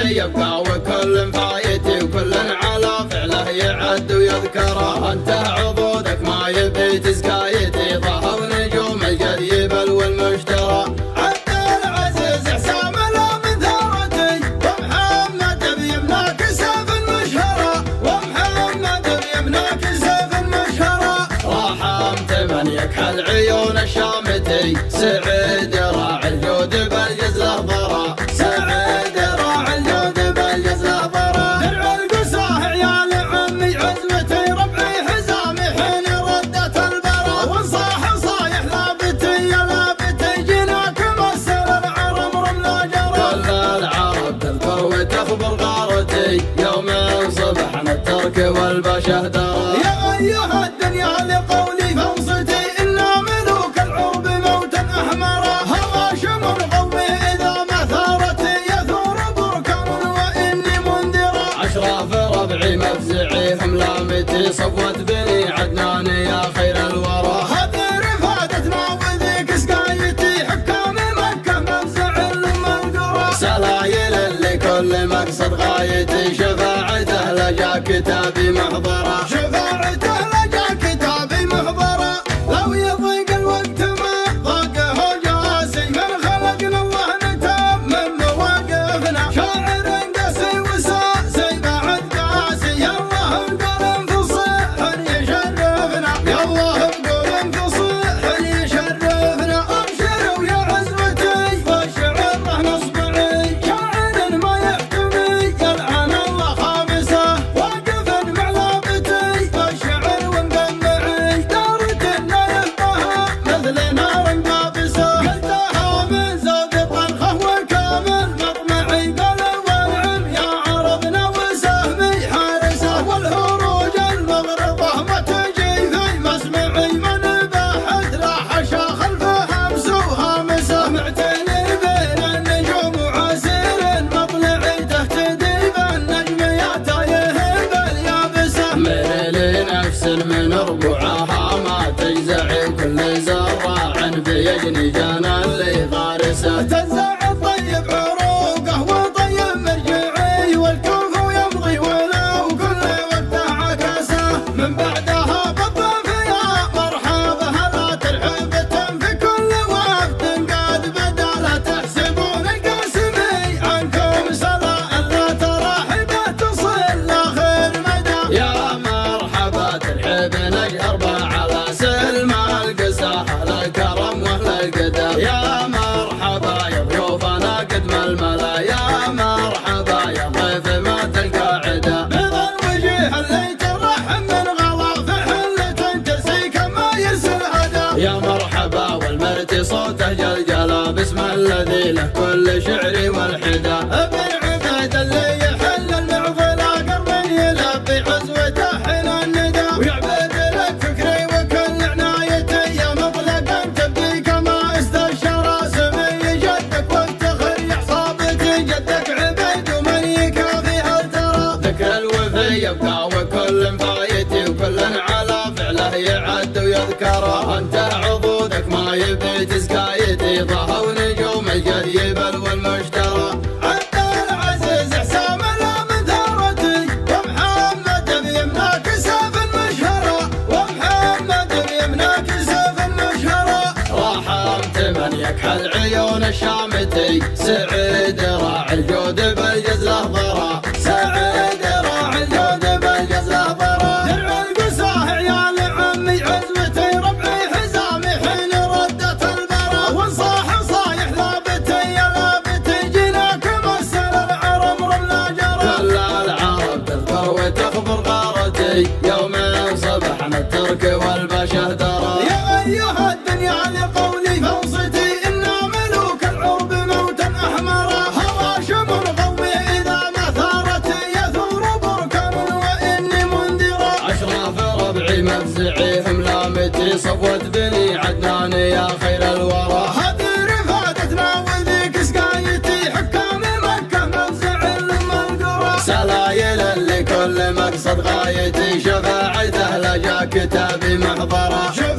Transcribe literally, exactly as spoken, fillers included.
الوفي يبقى وكل فايتي وكل على فعله يعد ويذكره. انت عضودك ما يبي تزكايتي ضحى ونجوم القريب والمشترى. عبد العزيز حسام لا من ثارتي ومحمد بيمناك سيف المشهرة ومحمد بيمناك سيف المشهرة. راحمت من يكحل عيون الشامتي سعيد راعي الجود بالجزله ضرى. سعيد راعي الجود بالجزله ضرى. درع القصاه عيال عمي عزوتي ربعي حزامي حين ردت البرى. وانصاح صايح لابتي يا لابتي جيناك مسر العرب رملا جرى. كل العرب تذكر وتخبر غارتي يوم صبحنا الترك والبشه درى. يا ايها الدنيا لقولي فانصتي إلا ملوك العرب موتا أحمرا. هواشم قومي إذا ما ثارتي يثور بركان وإني منذرا. أشراف ربعي مفزعي حملامتي صفوة بني عدنان يا خير الورى. هذه رفادتنا وذيك سقايتي حكام مكة مفزع المنقرة. سلايل لكل مقصد غايتي شفاعته لجا كتابي محضرة. شفاعته لجا كتابي محضرة. لو يضيق الوقت ما ضاقه جاسي من خلقنا الله نتاب من مواقفنا. شاعر قاسي وساسي بعد قاسي يالله بقول فصيح يشرفنا. يالله بقول فصيح يشرفنا. ابشروا يا عزوتي والشعر له نصبعي شاعر ما يحتمي يلعن الله خامسه. واقف مع لابتي والشعر ومقمعي دارة النايف بها مثل نار قابسه. قلتها من زود طنخه وكامل مطمعي قال والعم يا عربنا وسهمي حارسه. والهروج المغرضه ما تجي في مسمعي من باحت لا حشا خلفه همس وهامسه. معتني بين النجوم وعسير مطلعي تهتدي بالنجم يا تايه باليابسه. ميري نفس من ربوعها ما تجزعي كل زراع بيجني جانا اللي غارسه. تنزع الطيب عروقه وطيب مرجعي والكوف يمضي ولو كل وقته عكسه. من بعدها بالضيف يا مرحبا لا ترحب في كل وقت قد بدا. لا تحسبون القاسمي عنكم سلا الا تراحبه تصل لاخر مدى. يا مرحبا ترحب نجهر على سلم القساه اهل الكرم واهل القدر. يا مرحبا يا ضيوفنا قدم الملا. يا مرحبا يا ضيف ما تلقى عدا. بيض الوجيه اللي ترحم من غلا في حلة تسيك ما يرسل هدى. يا مرحبا والمرتي صوته جلجلا باسم الذي له كل شعري والحدا. ابن عبيد اللي يحل المعضله قرن يلبي عزوته حين الندى. ويعبد لك فكري وكل عنايتي يا مطلقا تبدي كما استشرى. سمي جدك وافتخر يا عصابتي جدك عبيد ومن يكافي هل ترى. ذكر الوفي يبقى وكل فايتي وكل على فعله يعد ويذكره. انت عضودك ما يبي تزكايتي ضحى ونجوم القريب والمشترى. عبد العزيز حسام لا من ثارتي ومحمد بيمناك سيف المشهرة ومحمد بيمناك سيف المشهرة. راحمت من يكحل عيون الشامتي سعيد راعي الجود بالجزله ضرى. سعيد راعي الجود بالجزله ضرى. درع القصاه عيال عمي عزوتي ربعي حزامي حين ردت البرى. وانصاح صايح لابتي يا لابتي جيناك مسر العرب رملا جرى. كل العرب تذكر وتخبر غارتي يوم صبحنا الترك والبشه درى. يا ايها الدنيا لقولي فانصتي إلا ملوك العرب موتا أحمرا. هواشم قومي إذا ما ثارتي يثور بركان وإني منذرا. أشراف ربعي مفزعي حملامتي صفوة بني عدنان يا خير الورى. هذه رفادتنا وذيك سقايتي حكام مكة مفزع المنقرة. سلايل لكل مقصد غايتي شفاعته لجا كتابي محضرة.